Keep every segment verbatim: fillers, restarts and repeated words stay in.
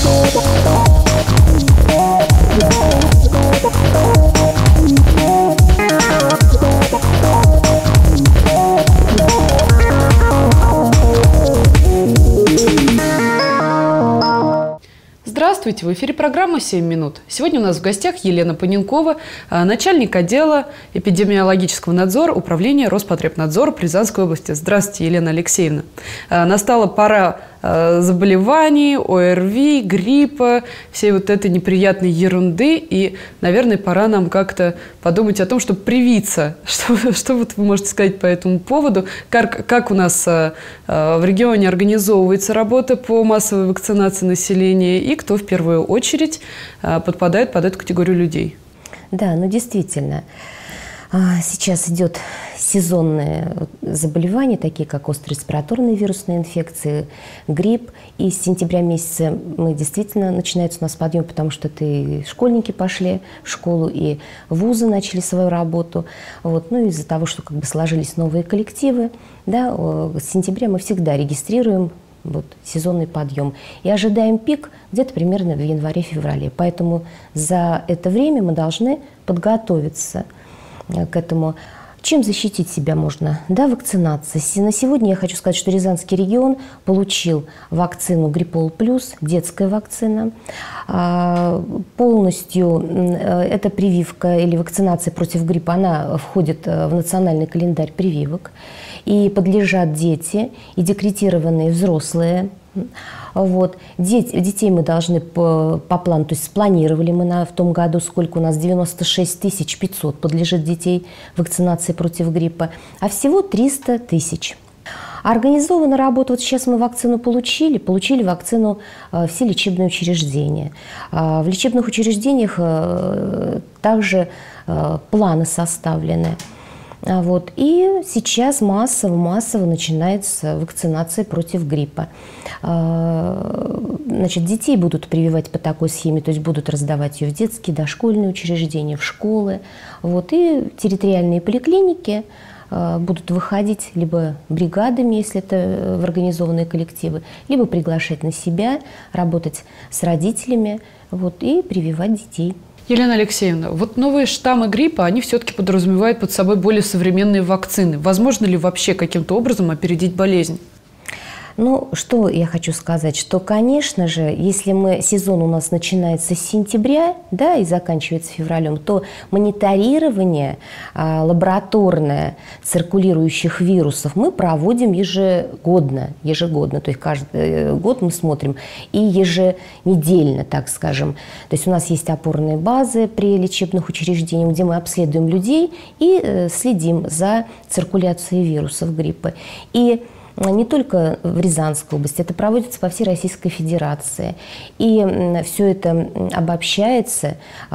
Здравствуйте! В эфире программа «семь минут». Сегодня у нас в гостях Елена Паненкова, начальник отдела эпидемиологического надзора Управления Роспотребнадзора по Рязанской области. Здравствуйте, Елена Алексеевна. Настала пора заболеваний, ОРВИ, гриппа, всей вот этой неприятной ерунды. И, наверное, пора нам как-то подумать о том, чтобы привиться. Что, что вот вы можете сказать по этому поводу? Как, как у нас в регионе организовывается работа по массовой вакцинации населения? И кто в первую очередь подпадает под эту категорию людей? Да, ну действительно. Сейчас идет сезонные заболевания, такие как острые респираторные вирусные инфекции, грипп. И с сентября месяца мы действительно начинается у нас подъем, потому что это и школьники пошли в школу, и вузы начали свою работу. Вот. Ну, из-за того, что как бы сложились новые коллективы, да, с сентября мы всегда регистрируем вот, сезонный подъем. И ожидаем пик где-то примерно в январе-феврале. Поэтому за это время мы должны подготовиться к этому. Чем защитить себя можно? Да, вакцинация. На сегодня я хочу сказать, что Рязанский регион получил вакцину Гриппол Плюс, детская вакцина. Полностью эта прививка или вакцинация против гриппа, она входит в национальный календарь прививок. И подлежат дети, и декретированные взрослые. Вот. Дети, детей мы должны по, по плану, то есть спланировали мы на, в том году, сколько у нас, девяносто шесть тысяч пятьсот подлежит детей вакцинации против гриппа, а всего триста тысяч. Организована работа, вот сейчас мы вакцину получили, получили вакцину э, все лечебные учреждения. Э, в лечебных учреждениях э, также э, планы составлены. Вот. И сейчас массово-массово начинается вакцинация против гриппа. Значит, детей будут прививать по такой схеме, то есть будут раздавать ее в детские, дошкольные учреждения, в школы. Вот. И территориальные поликлиники будут выходить либо бригадами, если это в организованные коллективы, либо приглашать на себя, работать с родителями, вот, и прививать детей. Елена Алексеевна, вот новые штаммы гриппа, они все-таки подразумевают под собой более современные вакцины. Возможно ли вообще каким-то образом опередить болезнь? Ну, что я хочу сказать, что, конечно же, если мы, сезон у нас начинается с сентября, да, и заканчивается февралем, то мониторирование а, лабораторное циркулирующих вирусов мы проводим ежегодно, ежегодно, то есть каждый год мы смотрим, и еженедельно, так скажем. То есть у нас есть опорные базы при лечебных учреждениях, где мы обследуем людей и э, следим за циркуляцией вирусов гриппа. И не только в Рязанской области, это проводится по всей Российской Федерации. И все это обобщается,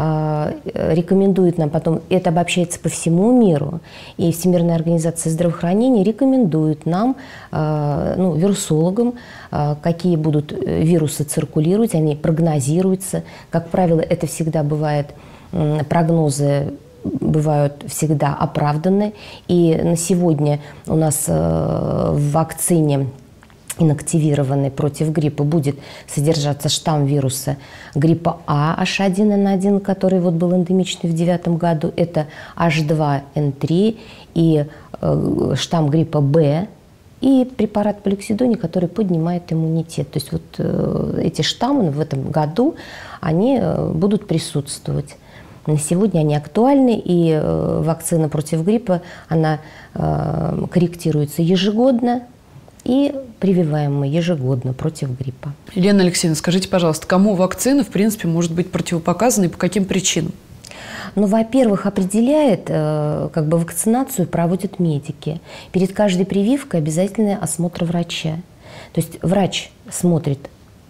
рекомендует нам потом, это обобщается по всему миру. И Всемирная организация здравоохранения рекомендует нам, ну, вирусологам, какие будут вирусы циркулировать, они прогнозируются. Как правило, это всегда бывает прогнозы, бывают всегда оправданы. И на сегодня у нас в вакцине, инактивированной против гриппа, будет содержаться штамм вируса гриппа А эйч один эн один, который вот был эндемичный в девятом году. Это эйч два эн три и штамм гриппа Б. И препарат поликсидони, который поднимает иммунитет. То есть вот эти штаммы в этом году, они будут присутствовать. На сегодня они актуальны, и э, вакцина против гриппа, она э, корректируется ежегодно, и прививаем мы ежегодно против гриппа. Елена Алексеевна, скажите, пожалуйста, кому вакцина, в принципе, может быть противопоказана и по каким причинам? Ну, во-первых, определяет, э, как бы вакцинацию проводят медики. Перед каждой прививкой обязательный осмотр врача. То есть врач смотрит,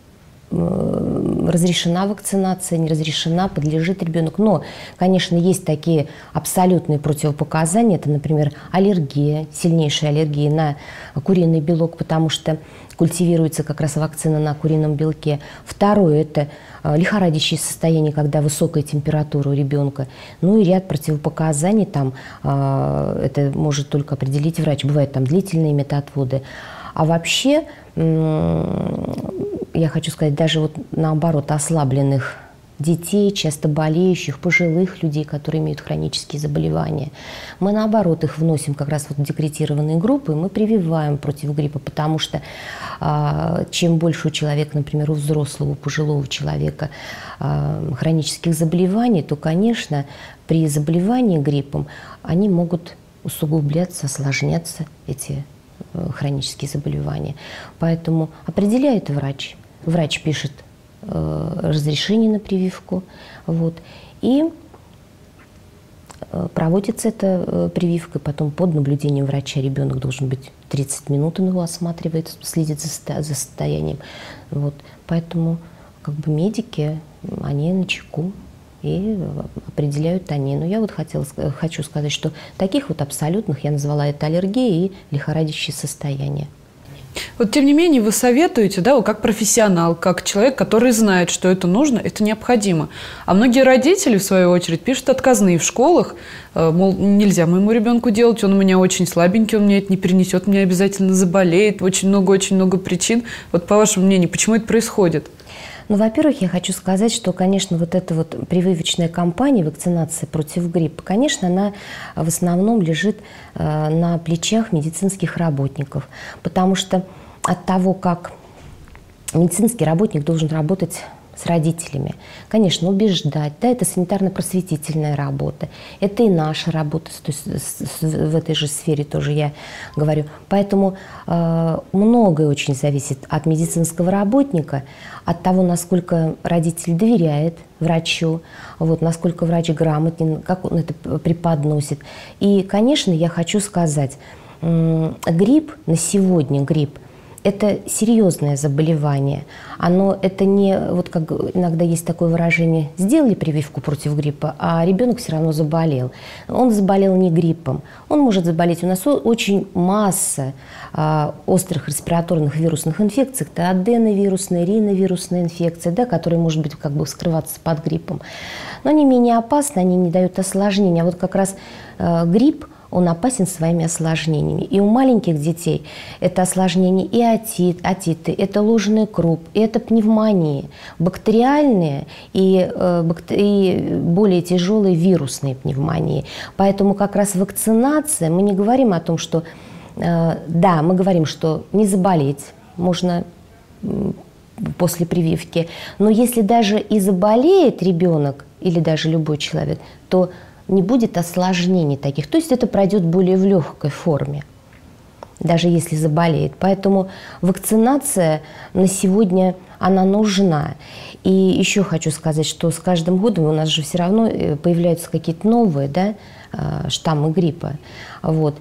разрешена вакцинация, не разрешена, подлежит ребенок. Но, конечно, есть такие абсолютные противопоказания. Это, например, аллергия, сильнейшая аллергия на куриный белок, потому что культивируется как раз вакцина на курином белке. Второе – это лихорадящее состояние, когда высокая температура у ребенка. Ну и ряд противопоказаний, там, это может только определить врач. Бывают там длительные метаотводы. А вообще я хочу сказать, даже вот наоборот ослабленных детей, часто болеющих, пожилых людей, которые имеют хронические заболевания. Мы, наоборот, их вносим как раз вот в декретированные группы, и мы прививаем против гриппа, потому что а, чем больше у человека, например, у взрослого, у пожилого человека а, хронических заболеваний, то, конечно, при заболевании гриппом они могут усугубляться, осложняться, эти а, хронические заболевания. Поэтому определяет врач. Врач пишет разрешение на прививку. Вот. И проводится эта прививка, потом под наблюдением врача ребенок должен быть тридцать минут, он его осматривает, следит за, за состоянием. Вот. Поэтому как бы медики, они начеку и определяют они. Но я вот хотела, хочу сказать, что таких вот абсолютных я назвала это аллергией и лихорадящее состояние. Вот тем не менее вы советуете, да, как профессионал, как человек, который знает, что это нужно, это необходимо. А многие родители, в свою очередь, пишут отказные в школах, мол, нельзя моему ребенку делать, он у меня очень слабенький, он мне это не перенесет, мне обязательно заболеет, очень много-очень много причин. Вот по вашему мнению, почему это происходит? Ну, во-первых, я хочу сказать, что, конечно, вот эта вот прививочная кампания, вакцинация против гриппа, конечно, она в основном лежит э, на плечах медицинских работников, потому что от того, как медицинский работник должен работать с родителями, конечно, убеждать, да, это санитарно-просветительная работа, это и наша работа, то есть в этой же сфере тоже я говорю. Поэтому э, многое очень зависит от медицинского работника, от того, насколько родитель доверяет врачу, вот, насколько врач грамотен, как он это преподносит. И, конечно, я хочу сказать, э, грипп на сегодня, грипп, это серьезное заболевание. Оно, это не, вот как иногда есть такое выражение, сделали прививку против гриппа, а ребенок все равно заболел. Он заболел не гриппом. Он может заболеть. У нас очень масса а, острых респираторных вирусных инфекций. Это аденовирусная, риновирусная инфекция, да, которая может быть как бы скрываться под гриппом. Но они менее опасны, они не дают осложнений. А вот как раз а, грипп, он опасен своими осложнениями. И у маленьких детей это осложнения и отит, отиты, это ложный круп, и это пневмонии, бактериальные и, э, бактери... и более тяжелые вирусные пневмонии. Поэтому как раз вакцинация, мы не говорим о том, что, э, да, мы говорим, что не заболеть можно после прививки, но если даже и заболеет ребенок или даже любой человек, то не будет осложнений таких. То есть это пройдет более в легкой форме, даже если заболеет. Поэтому вакцинация на сегодня, она нужна. И еще хочу сказать, что с каждым годом у нас же все равно появляются какие-то новые, да, штаммы гриппа. Вот.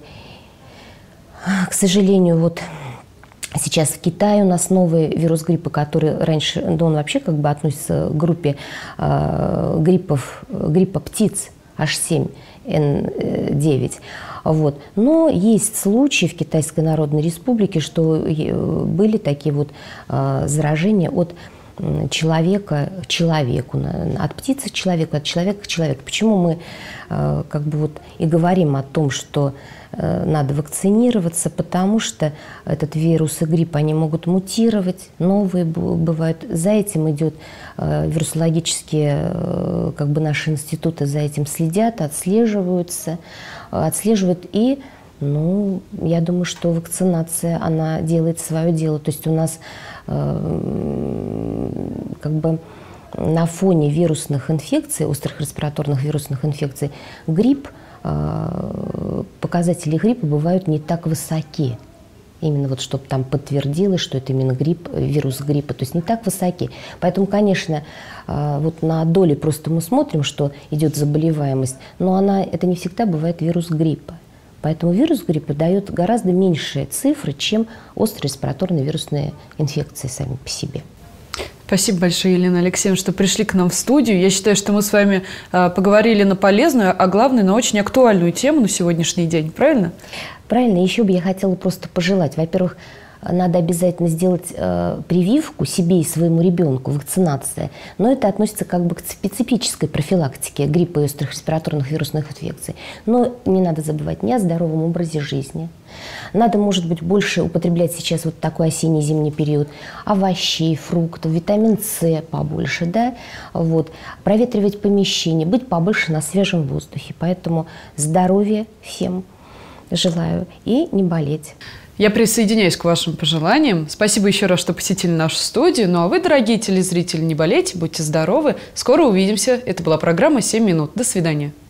К сожалению, вот сейчас в Китае у нас новый вирус гриппа, который раньше, да, он вообще как бы относится к группе э, гриппов, гриппа птиц, эйч семь эн девять. Вот. Но есть случаи в Китайской Народной Республике, что были такие вот э, заражения от человека к человеку, от птицы к человеку, от человека к человеку. Почему мы э, как бы вот и говорим о том, что э, надо вакцинироваться? Потому что этот вирус и грипп, они могут мутировать, новые бывают. За этим идет э, вирусологические, э, как бы наши институты за этим следят, отслеживаются, отслеживают и, ну, я думаю, что вакцинация, она делает свое дело. То есть у нас э, как бы на фоне вирусных инфекций, острых респираторных вирусных инфекций, грипп, э, показатели гриппа бывают не так высоки. Именно вот, чтобы там подтвердилось, что это именно грипп, вирус гриппа, то есть не так высоки. Поэтому, конечно, э, вот на доли просто мы смотрим, что идет заболеваемость, но она, это не всегда бывает вирус гриппа. Поэтому вирус гриппа дает гораздо меньшие цифры, чем острые респираторные вирусные инфекции сами по себе. Спасибо большое, Елена Алексеевна, что пришли к нам в студию. Я считаю, что мы с вами э, поговорили на полезную, а главное, на очень актуальную тему на сегодняшний день. Правильно? Правильно. Еще бы я хотела просто пожелать, во-первых, надо обязательно сделать э, прививку себе и своему ребенку, вакцинация. Но это относится как бы к специфической профилактике гриппа и острых респираторных вирусных инфекций. Но не надо забывать ни о здоровом образе жизни. Надо, может быть, больше употреблять сейчас вот такой осенне-зимний период овощей, фруктов, витамин С побольше, да, вот. Проветривать помещение, быть побольше на свежем воздухе. Поэтому здоровья всем желаю и не болеть. Я присоединяюсь к вашим пожеланиям. Спасибо еще раз, что посетили нашу студию. Ну а вы, дорогие телезрители, не болейте, будьте здоровы. Скоро увидимся. Это была программа «семь минут». До свидания.